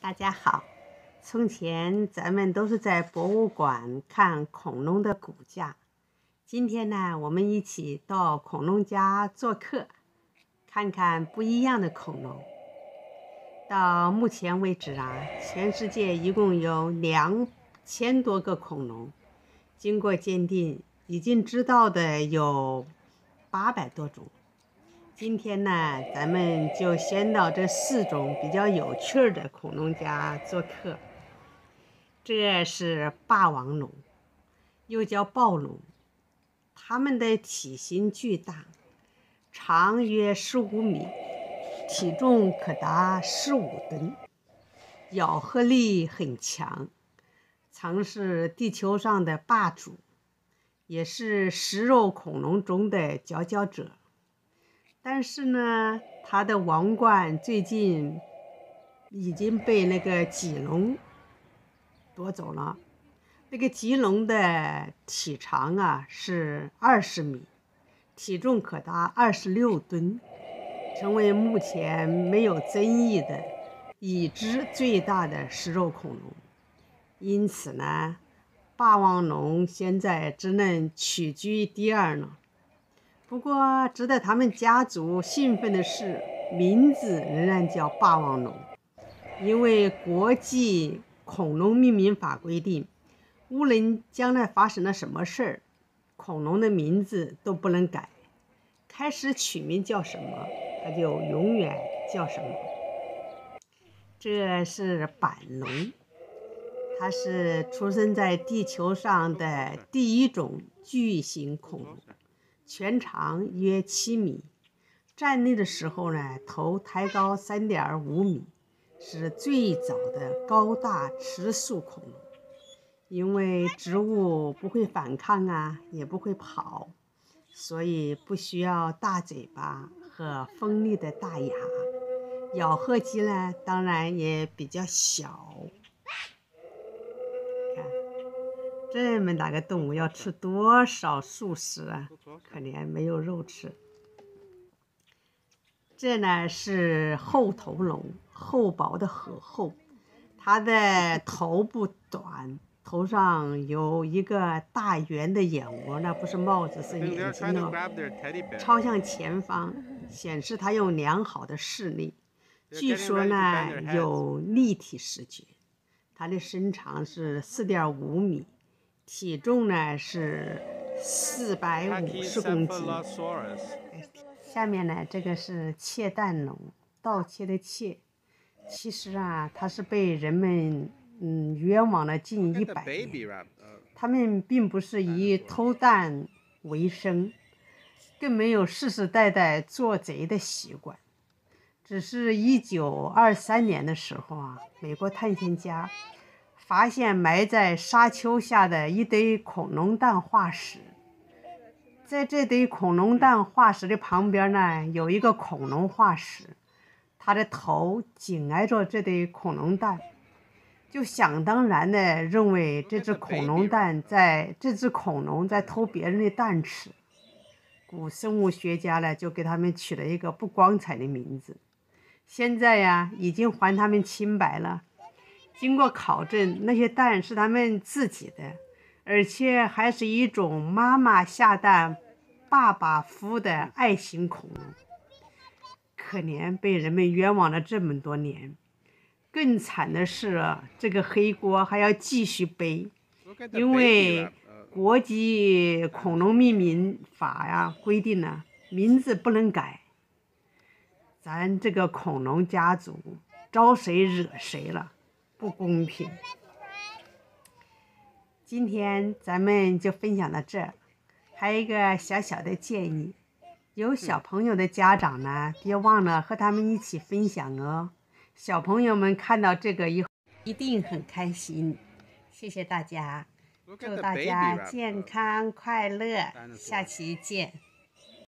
大家好，从前咱们都是在博物馆看恐龙的骨架，今天呢，我们一起到恐龙家做客，看看不一样的恐龙。到目前为止全世界一共有2000多个恐龙，经过鉴定，已经知道的有800多种。今天呢，咱们就先到这4种比较有趣的恐龙家做客。这是霸王龙，又叫暴龙，它们的体型巨大，长约15米，体重可达15吨，咬合力很强，曾是地球上的霸主，也是食肉恐龙中的佼佼者。但是呢，它的王冠最近已经被那个棘龙夺走了。那个棘龙的体长是20米，体重可达26吨，成为目前没有争议的已知最大的食肉恐龙。因此呢，霸王龙现在只能屈居第2了。不过值得他们家族兴奋的是，名字仍然叫霸王龙，因为国际恐龙命名法规定，无论将来发生了什么事儿，恐龙的名字都不能改，开始取名叫什么，它就永远叫什么。这是板龙，它是出生在地球上的第1种巨型恐龙，全长约7米，站立的时候呢，头抬高3.5米，是最早的高大吃素恐龙。因为植物不会反抗也不会跑，所以不需要大嘴巴和锋利的大牙，咬合肌呢，当然也比较小。看这么大个动物要吃多少素食可怜没有肉吃。这呢是厚头龙，厚薄的厚，它的头部短，头上有一个大圆的眼窝，那不是帽子，是眼睛朝向前方，显示它有良好的视力。据说呢有立体视觉。它的身长是4.5米，体重呢是450公斤。下面呢，这个是窃蛋龙，盗窃的窃。其实它是被人们冤枉了近100年。他们并不是以偷蛋为生，更没有世世代代做贼的习惯。只是1923年的时候美国探险家发现埋在沙丘下的一堆恐龙蛋化石。在这堆恐龙蛋化石的旁边呢，有一个恐龙化石，它的头紧挨着这堆恐龙蛋，就想当然的认为这只恐龙在偷别人的蛋吃。古生物学家呢，就给他们取了一个不光彩的名字。现在已经还他们清白了。经过考证，那些蛋是他们自己的，而且还是一种妈妈下蛋爸爸孵的爱情恐龙。可怜被人们冤枉了这么多年。更惨的是这个黑锅还要继续背，因为国际恐龙命名法规定了名字不能改。咱这个恐龙家族招谁惹谁了，不公平。今天咱们就分享到这儿，还有一个小小的建议，有小朋友的家长呢，别忘了和他们一起分享哦。小朋友们看到这个以后一定很开心。谢谢大家，祝大家健康快乐，下期见。